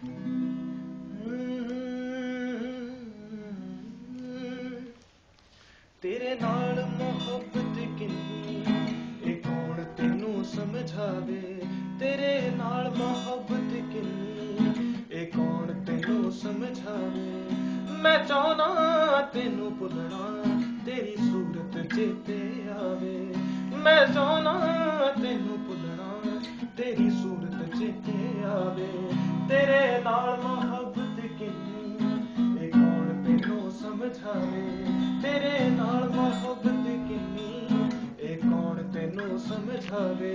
तेरे नाल मोहब्बत किन्नी ए कौन तेनू समझावे। तेरे नाल मोहब्बत किन्नी ए कौन तेनू समझावे। मैं चाहना तेनू भुलना तेरी सूरत चेते आवे। मैं चाहना तेनू भुलना तेरी सूरत चेते आवे। तेरे नाल मोहब्बत किन्नी ए कौन तेनू समझावे। तेरे नाल मोहब्बत किन्नी ए कौन तेनू समझावे।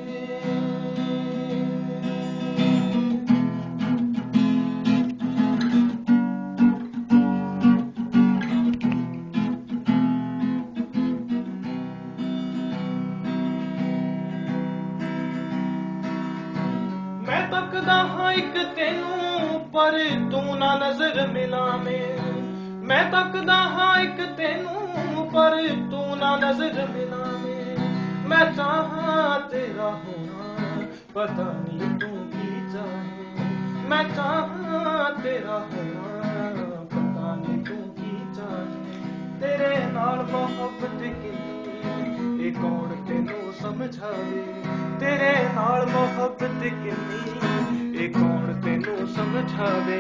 मैं तकदा हां इक तेनू पर तू ना नजर मिलावे। मैं तकदा हां इक तेनू पर तू ना नजर मिलावे। मैं चाहां तेरा होना पता नहीं तू की चाहे। मैं चाहां तेरा होना पता नहीं तू की चाहे। तेरे नाल मोहब्बत किन्नी ए कौन तेनू समझावे। तेरे नाल मोहब्बत किन्नी ए कौन तेनू समझावे।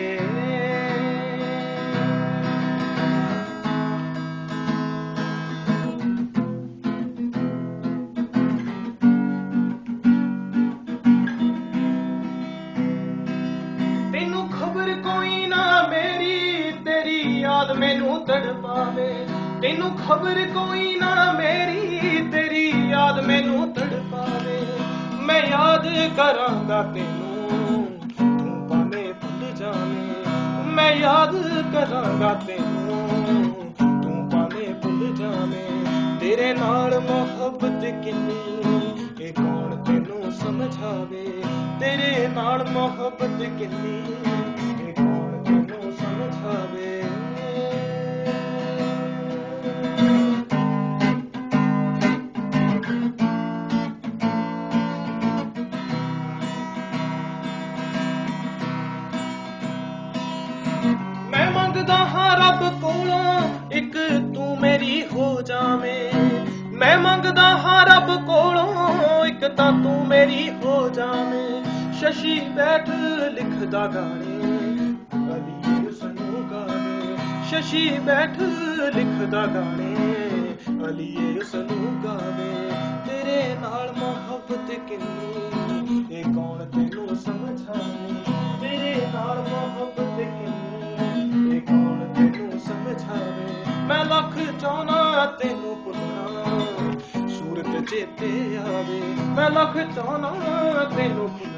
तेनू खबर कोई ना मेरी तेरी याद मैनू तड़पावे। तेनू खबर कोई ना मेरी तेरी याद मैनू तड़पावे। मैं याद करांगा तेनू तू भावें भुल जावे। मैं याद करांगा तेनू तू भावें भुल जावे। तेरे नाल मोहब्बत किन्नी ए कौन तेनू समझावे। तेरे नाल मोहब्बत किन्नी ए कौन तेनू समझावे। मैं मंगदा हां रब कोलों इक तू मेरी हो जावे। मैं मंगदा हां रब कोलों इक तां तू मेरी हो जावे। शशि बैठ लिखदा गाने अली उसनू गावे। शशि बैठ लिखदा गाने अली उसनू गावे। तेरे नाल मोहब्बत किन्नी ए कौन तेनू समझावे। तेरे नाल मोहब्बत किन्नी ए कौन तेनू समझावे। मैं लख चाहना तेनू भुलना सूरत चेते आवे। मैं लख चाहना तेनू भुलना